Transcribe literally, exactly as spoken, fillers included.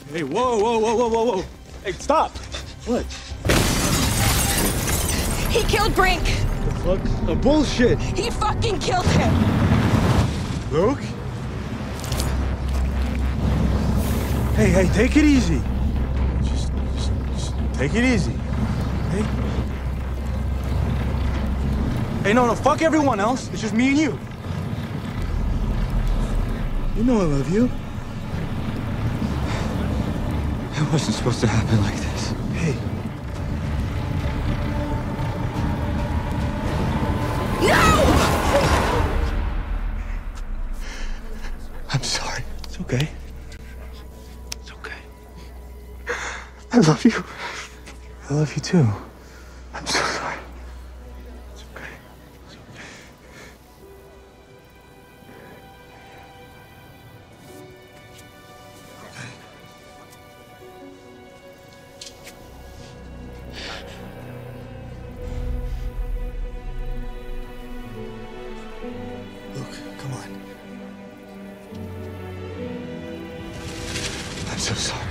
Hey, whoa, whoa, whoa, whoa, whoa, whoa. Hey, stop. What? He killed Brink. The fuck? A bullshit. He fucking killed him. Luke? Hey, hey, take it easy. Just, just, just take it easy. Hey? Hey, no, no, fuck everyone else. It's just me and you. You know I love you. It wasn't supposed to happen like this. Hey. No! I'm sorry. It's okay. It's okay. I love you. I love you too. I'm so sorry. It's okay. It's okay. Luke, come on. I'm so sorry.